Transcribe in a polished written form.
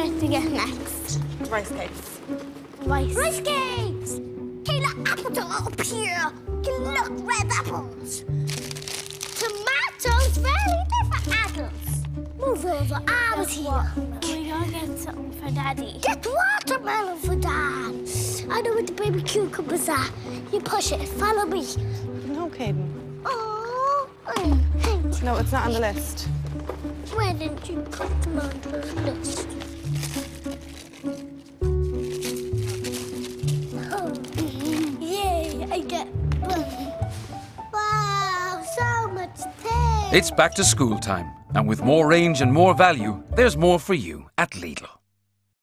going to get next? Rice cakes. Rice cakes! Hey, look, apples are up here. Hey, look, red apples. Tomatoes, very different apples. Move over, I was here. We're going to get something for Daddy. Get watermelon for Dad. I know where the baby cucumbers are. You push it, follow me. No, Caden. Oh, thank you. No, it's not on the list. Why didn't you put them on the list? Oh, yay, I get one. Wow, so much taste. It's back to school time, and with more range and more value, there's more for you at Lidl.